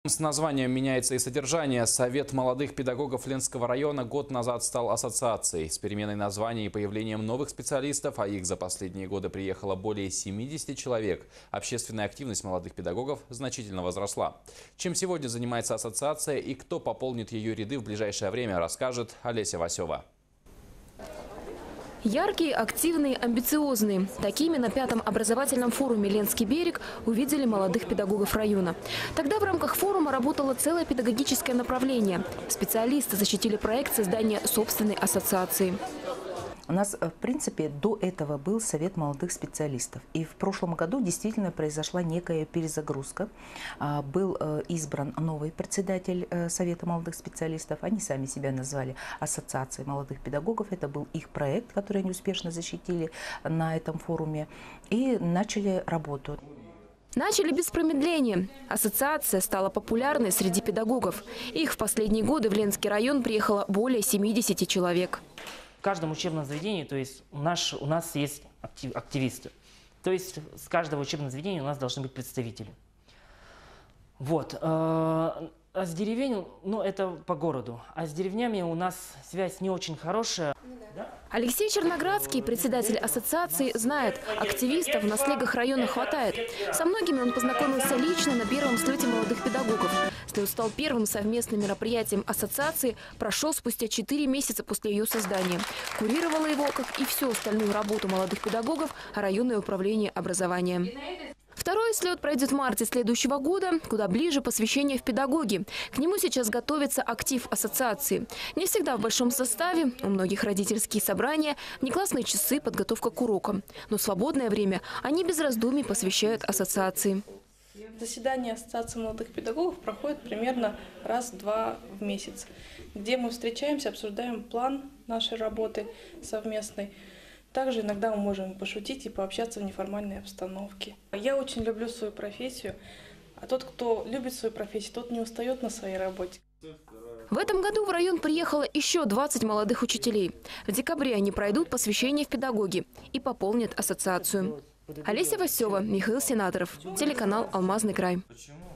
С названием меняется и содержание. Совет молодых педагогов Ленского района год назад стал ассоциацией. С переменой названия и появлением новых специалистов, а их за последние годы приехало более 70 человек, общественная активность молодых педагогов значительно возросла. Чем сегодня занимается ассоциация и кто пополнит ее ряды в ближайшее время, расскажет Олеся Васева. Яркие, активные, амбициозные. Такими на 5-м образовательном форуме «Ленский берег» увидели молодых педагогов района. Тогда в рамках форума работало целое педагогическое направление. Специалисты защитили проект создания собственной ассоциации. У нас, в принципе, до этого был совет молодых специалистов. И в прошлом году действительно произошла некая перезагрузка. Был избран новый председатель совета молодых специалистов. Они сами себя назвали ассоциацией молодых педагогов. Это был их проект, который они успешно защитили на этом форуме. И начали работу. Начали без промедления. Ассоциация стала популярной среди педагогов. Их в последние годы в Ленский район приехало более 70 человек. В каждом учебном заведении, то есть у нас есть активисты. То есть с каждого учебного заведения у нас должны быть представители. Вот. А с деревень, ну это по городу. А с деревнями у нас связь не очень хорошая. Алексей Черноградский, председатель ассоциации, знает, активистов на слегах района хватает. Со многими он познакомился лично на первом слете молодых педагогов. Слет стал первым совместным мероприятием ассоциации, прошел спустя 4 месяца после ее создания. Курировало его, как и всю остальную работу молодых педагогов, районное управление образования. Второй слет пройдет в марте следующего года, куда ближе посвящение в педагоги. К нему сейчас готовится актив ассоциации. Не всегда в большом составе, у многих родительские собрания, неклассные часы, подготовка к урокам. Но свободное время они без раздумий посвящают ассоциации. Заседание Ассоциации молодых педагогов проходит примерно раз-два в месяц, где мы встречаемся, обсуждаем план нашей работы совместной. Также иногда мы можем пошутить и пообщаться в неформальной обстановке. Я очень люблю свою профессию, а тот, кто любит свою профессию, тот не устает на своей работе. В этом году в район приехало еще 20 молодых учителей. В декабре они пройдут посвящение в педагоги и пополнят ассоциацию. Олеся Васева, Михаил Сенаторов, телеканал «Алмазный край».